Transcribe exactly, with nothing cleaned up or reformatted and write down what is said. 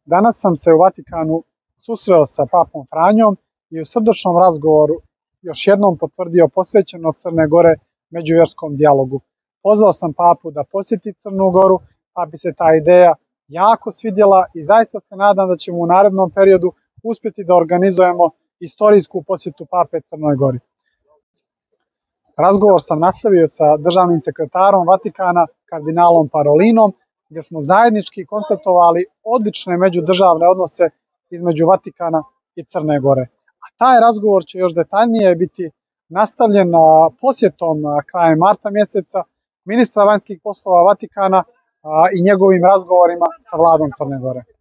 Danas sam se u Vatikanu susreo sa papom Franjom i u srdačnom razgovoru još jednom potvrdio posvećenost Crne Gore međuvjerskom dijalogu. Pozvao sam papu da posjeti Crnu Goru, pa bi se ta ideja jako svidjela i zaista se nadam da ćemo u narednom periodu uspjeti da organizujemo istorijsku posjetu pape Crnoj Gori. Razgovor sam nastavio sa državnim sekretarom Vatikana, kardinalom Parolinom, gdje smo zajednički konstatovali odlične međudržavne odnose između Vatikana i Crne Gore. A taj razgovor će još detaljnije biti nastavljen posjetom krajem marta mjeseca ministra vanjskih poslova Vatikana i njegovim razgovorima sa vladom Crne Gore.